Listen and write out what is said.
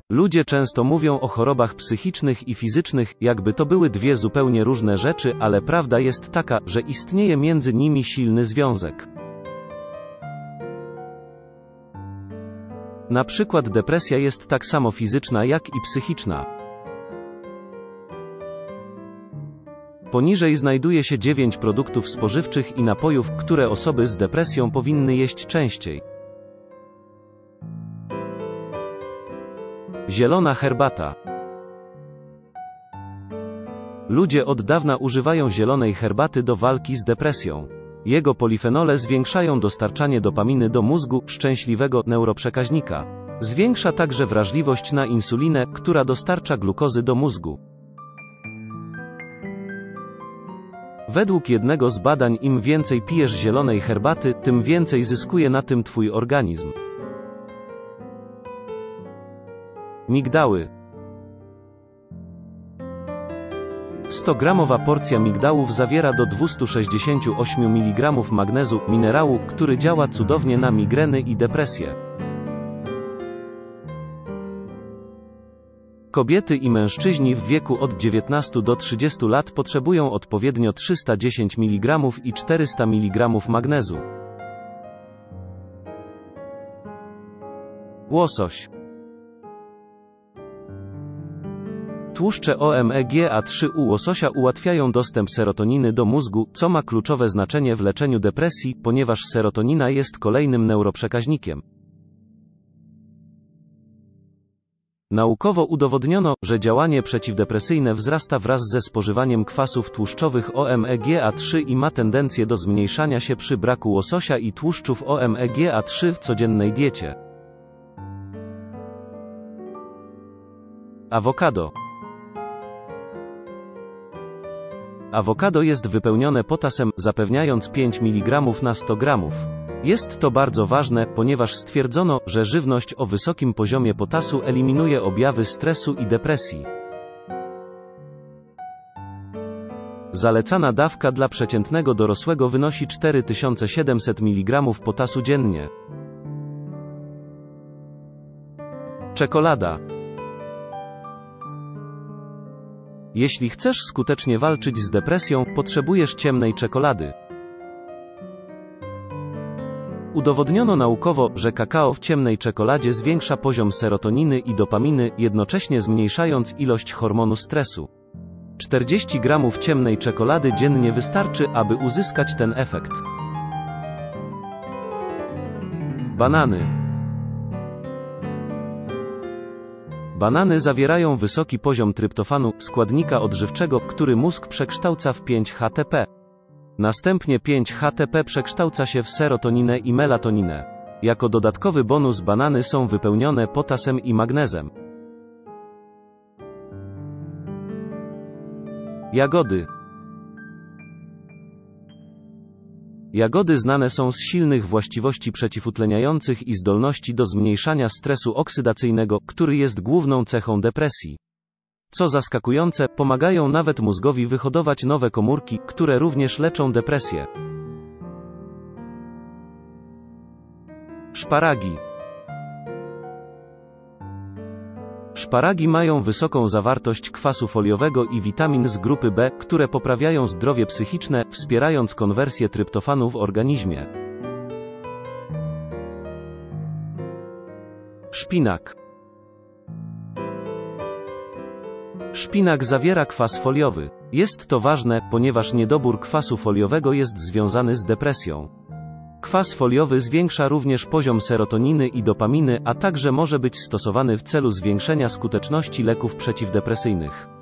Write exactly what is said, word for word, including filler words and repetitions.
Ludzie często mówią o chorobach psychicznych i fizycznych, jakby to były dwie zupełnie różne rzeczy, ale prawda jest taka, że istnieje między nimi silny związek. Na przykład depresja jest tak samo fizyczna jak i psychiczna. Poniżej znajduje się dziewięć produktów spożywczych i napojów, które osoby z depresją powinny jeść częściej. Zielona herbata. Ludzie od dawna używają zielonej herbaty do walki z depresją. Jego polifenole zwiększają dostarczanie dopaminy do mózgu, szczęśliwego neuroprzekaźnika. Zwiększa także wrażliwość na insulinę, która dostarcza glukozy do mózgu. Według jednego z badań im więcej pijesz zielonej herbaty, tym więcej zyskuje na tym twój organizm. Migdały. sto gramowa porcja migdałów zawiera do dwustu sześćdziesięciu ośmiu miligramów magnezu, minerału, który działa cudownie na migreny i depresję. Kobiety i mężczyźni w wieku od dziewiętnastu do trzydziestu lat potrzebują odpowiednio trzysta dziesięć miligramów i czterysta miligramów magnezu. Łosoś. Tłuszcze omega trzy u łososia ułatwiają dostęp serotoniny do mózgu, co ma kluczowe znaczenie w leczeniu depresji, ponieważ serotonina jest kolejnym neuroprzekaźnikiem. Naukowo udowodniono, że działanie przeciwdepresyjne wzrasta wraz ze spożywaniem kwasów tłuszczowych omega trzy i ma tendencję do zmniejszania się przy braku łososia i tłuszczów omega trzy w codziennej diecie. Awokado. Awokado jest wypełnione potasem, zapewniając pięć miligramów na sto gramów. Jest to bardzo ważne, ponieważ stwierdzono, że żywność o wysokim poziomie potasu eliminuje objawy stresu i depresji. Zalecana dawka dla przeciętnego dorosłego wynosi cztery tysiące siedemset miligramów potasu dziennie. Czekolada. Jeśli chcesz skutecznie walczyć z depresją, potrzebujesz ciemnej czekolady. Udowodniono naukowo, że kakao w ciemnej czekoladzie zwiększa poziom serotoniny i dopaminy, jednocześnie zmniejszając ilość hormonu stresu. czterdzieści gramów ciemnej czekolady dziennie wystarczy, aby uzyskać ten efekt. Banany. Banany zawierają wysoki poziom tryptofanu, składnika odżywczego, który mózg przekształca w pięć H T P. Następnie pięć H T P przekształca się w serotoninę i melatoninę. Jako dodatkowy bonus banany są wypełnione potasem i magnezem. Jagody. Jagody znane są z silnych właściwości przeciwutleniających i zdolności do zmniejszania stresu oksydacyjnego, który jest główną cechą depresji. Co zaskakujące, pomagają nawet mózgowi wyhodować nowe komórki, które również leczą depresję. Szparagi. Szparagi mają wysoką zawartość kwasu foliowego i witamin z grupy B, które poprawiają zdrowie psychiczne, wspierając konwersję tryptofanu w organizmie. Szpinak. Szpinak zawiera kwas foliowy. Jest to ważne, ponieważ niedobór kwasu foliowego jest związany z depresją. Kwas foliowy zwiększa również poziom serotoniny i dopaminy, a także może być stosowany w celu zwiększenia skuteczności leków przeciwdepresyjnych.